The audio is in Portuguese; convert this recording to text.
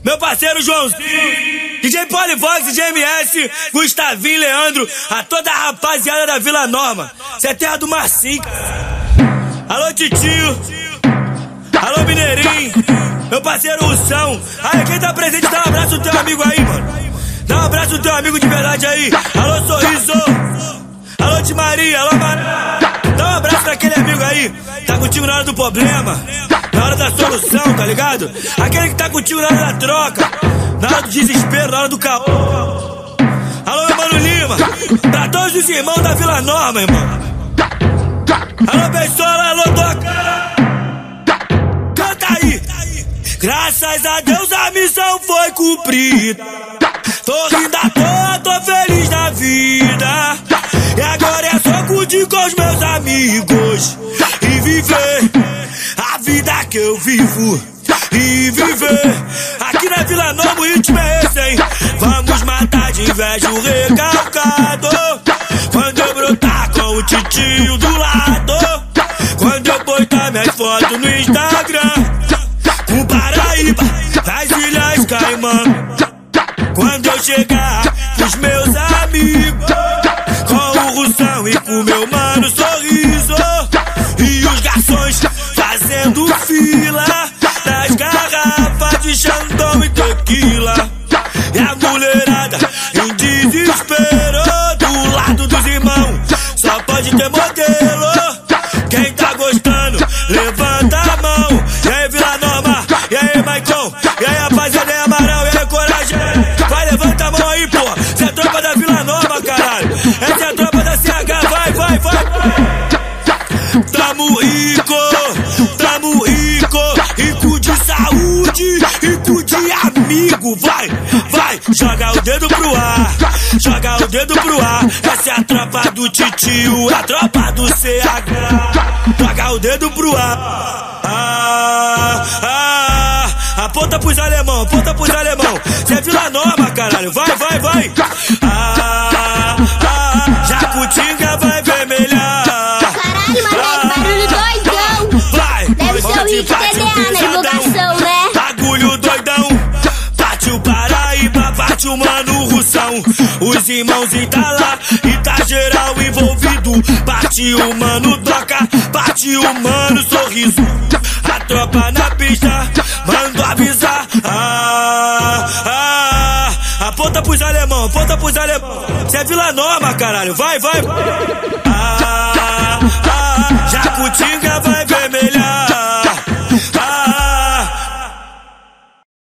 meu parceiro Joãozinho, DJ Polivox, DJ MS, Gustavinho, Leandro, a toda a rapaziada da Vila Norma. Cê é terra do Marcinho. Alô, Titio. Alô, Mineirinho. Meu parceiro Russão. Aí, quem tá presente, dá um abraço no teu amigo aí, mano. Dá um abraço no teu amigo de verdade aí. Alô, Sorriso. Alô, Timaria. Alô, Maria. Dá um abraço naquele amigo aí. Tá contigo na hora do problema, na hora da solução, tá ligado? Aquele que tá contigo na hora da troca, na hora do desespero, na hora do caô. Alô, Mano Lima. Pra todos os irmãos da Vila Norma, irmão. Alô, Pessoa, alô, Toca. Canta aí. Graças a Deus a missão foi cumprida. Tô rindo à toa, tô feliz na vida. E agora é só curtir com os meus amigos e viver a vida que eu vivo. E viver aqui na Vila Norma, o ritmo é esse, hein? Vamos matar de inveja o recalcado. Quando eu brotar com o titio do lado, quando eu postar minhas fotos no Instagram, com Paraíba, das Ilhas Caimã. Quando eu chegar com os meus amigos, com o Russão e com o meu mano Sorriso, e os garçons fazendo fila nas garrafas de Xandão e tequila, e a mulherada em desespero do lado dos irmãos. Só pode ter modelo. Quem tá gostando, levanta a mão. E aí, Vila Norma, e aí, Maicon, e aí, rapaziada, e aí, Amaral, e aí, Coragem. Vai, levanta a mão aí, pô. Essa é a tropa da Vila Norma, caralho. Essa é a tropa da CH, vai, vai, vai. Tamo rico de saúde, rico de amigo. Vai, vai, joga o dedo pro ar, joga o dedo pro ar. Essa é a tropa do titio, a tropa do CH. Joga o dedo pro ar. Aponta pros alemão, aponta pros alemão. Cê é Vila Norma, caralho. Vai, vai, vai. Jacutinga vai vermelhar. Caralho, moleque, barulho doidão. Vai, deve ser o hit TDA na divulgação, né? Bagulho doidão. Bate o Paraíba, bate o mano Russão. Os irmãos Italá e tá geral envolvido. Bate o mano Toca, bate o mano Sorriso. A tropa na pista, mando avisar. Aponta pros alemão, aponta pros alemão. Cê é Vila Norma, caralho. Vai, vai.